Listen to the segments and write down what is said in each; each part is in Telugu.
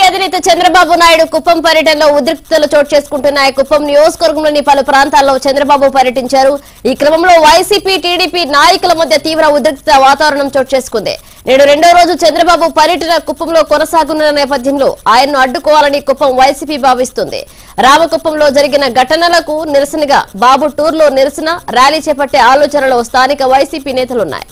అధినేత చంద్రబాబు నాయుడు కుప్పం పర్యటనలో ఉద్రిక్తతలు చోటు చేసుకుంటున్నాయి. కుప్పం నియోజకవర్గంలోని పలు ప్రాంతాల్లో చంద్రబాబు పర్యటించారు. ఈ క్రమంలో వైసీపీ టీడీపీ నాయకుల మధ్య తీవ్ర ఉద్రిక్త వాతావరణం చోటు చేసుకుంది. నేడు రెండో రోజు చంద్రబాబు పర్యటన కుప్పంలో కొనసాగుతున్న నేపథ్యంలో ఆయన్ను అడ్డుకోవాలని కుప్పం వైసీపీ భావిస్తుంది. రామకుప్పంలో జరిగిన ఘటనలకు నిరసనగా బాబు టూర్లో నిరసన ర్యాలీ చేపట్టే ఆలోచనలో స్థానిక వైసీపీ నేతలున్నాయి.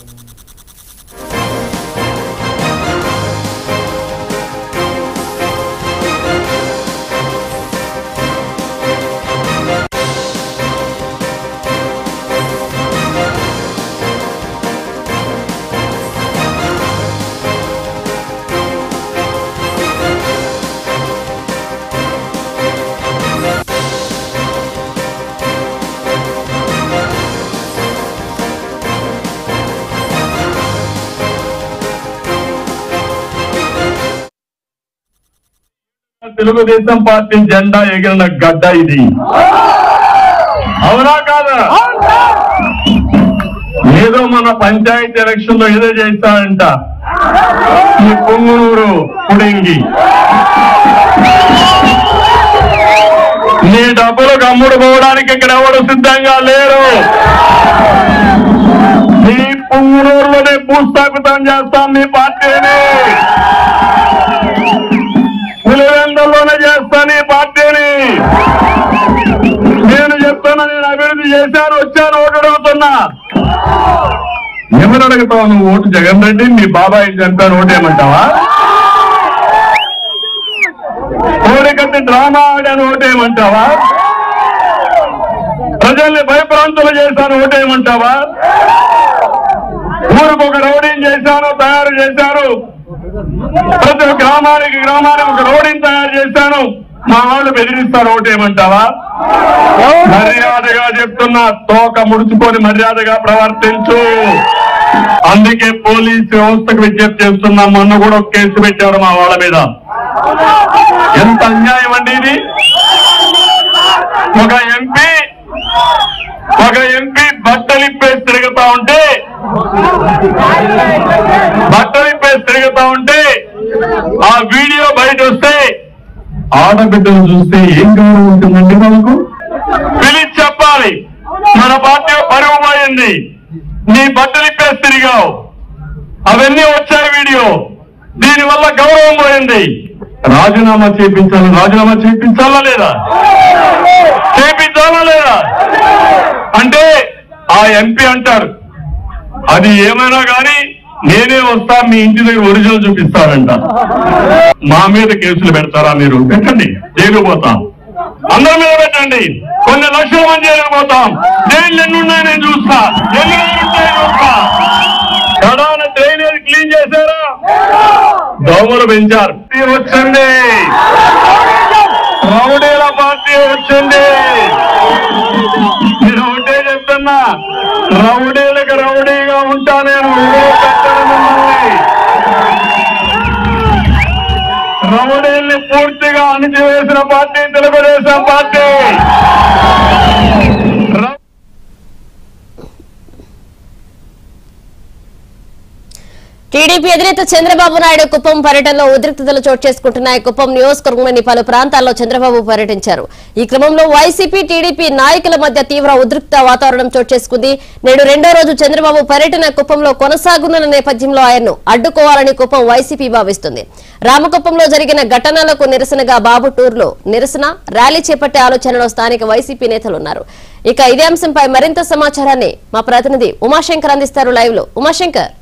తెలుగుదేశం పార్టీ జెండా ఎగిరిన గడ్డ ఇది, అవునా కాదా? ఏదో మన పంచాయతీ ఎలక్షన్ లో ఏదో చేస్తారంట ఈ పొంగునూరు పుడింగి. నీ డబ్బులు గమ్ముడు పోవడానికి ఇక్కడ ఎవరు సిద్ధంగా లేరు. నీ పొంగునూరులోనే భూస్థాపితం చేస్తాం నీ పార్టీని, పులివెందుల్లోనే చేస్తాను ఈ పార్టీని. నేను చెప్తున్నా, నేను అభివృద్ధి చేశాను, వచ్చాను, ఓటు అడుగుతున్నా. ఎవరు అడుగుతావు నువ్వు? ఓటు జగన్ రెడ్డి మీ బాబాయి చంపాను ఓటేయమంటావా? కోడికట్టి డ్రామా ఆడాను ఓటేయమంటావా? ప్రజల్ని భయప్రాంతులు చేశాను ఓటేయమంటావా? ఊరికి ఒక రౌడీని చేశాను, తయారు చేశాను, ప్రతి గ్రామానికి ఒక రోడ్డుని తయారు చేశాను, మా వాళ్ళు బెదిరిస్తారు ఓటేయమంటావా? మర్యాదగా చెప్తున్నా, తోక ముడుచుకొని మర్యాదగా ప్రవర్తించు. అందుకే పోలీసు వ్యవస్థకు విజ్ఞప్తి చేస్తున్నా. మొన్న కూడా ఒక కేసు పెట్టారు మా వాళ్ళ మీద. ఎంత అన్యాయం అండి ఇది! ఒక ఎంపీ బట్టలిప్పేసి తిరుగుతా ఉంటే ఆ వీడియో బయట వస్తే ఆడబిడ్డలు చూస్తే ఏం గౌరవం ఉంటుందండి మనకు? పిలిచి చెప్పాలి, మన పార్టీ పరువు పోయింది, నీ బట్టలిప్పేసి తిరిగావు, అవన్నీ వచ్చాయి వీడియో, దీనివల్ల గౌరవం పోయింది, రాజీనామా చేయించాలా లేదా? చేయించాలా లేదా? అంటే ఆ ఎంపీ అంటారు, అది ఏమైనా కానీ నేనే వస్తా, మీ ఇంటి దగ్గర ఒరిజినల్ చూపిస్తారంట. మా మీద కేసులు పెడతారా? మీరు పెట్టండి, జైలు పోతాం. అందరి మీద పెట్టండి, కొన్ని లక్షల మంది జైలు పోతాం. జైలు ఎన్ని ఉన్నాయి నేను చూస్తా, ఎన్ని ఉంటాయి చూస్తా. కడాన డ్రైనేజ్ క్లీన్ చేశారా? దోమలు పెంచారు. వచ్చింది రౌడీల పార్టీ వచ్చింది. నేను ఒకటే చెప్తున్నా, రౌడీలకు రౌడీగా ఉంటా నేను. రౌడీల్ని పూర్తిగా అణిచివేసిన పార్టీ తెలుగుదేశం పార్టీ. టీడీపీ అధినేత చంద్రబాబు నాయుడు కుప్పం పర్యటనలో ఉద్రిక్తతలు చోటు చేసుకుంటున్నాయి. కుప్పం నియోజకవర్గంలోని పలు ప్రాంతాల్లో చంద్రబాబు పర్యటించారు. ఈ క్రమంలో వైసీపీ టీడీపీ నాయకుల మధ్య తీవ్ర ఉద్రిక్త వాతావరణం చోటు చేసుకుంది. నేడు రెండో రోజు చంద్రబాబు పర్యటన కుప్పంలో కొనసాగుతున్న నేపథ్యంలో ఆయన్ను అడ్డుకోవాలని కుప్పం వైసీపీ భావిస్తుంది. రామకుప్పంలో జరిగిన ఘటనలకు నిరసనగా బాబు టూర్లో నిరసన ర్యాలీ చేపట్టే ఆలోచనలో స్థానిక వైసీపీ నేతలున్నారు. ఇక ఇదే అంశంపై మరింత సమాచారాన్ని మా ప్రతినిధి ఉమాశంకర్ అందిస్తారు లైవ్ లో. ఉమాశంకర్,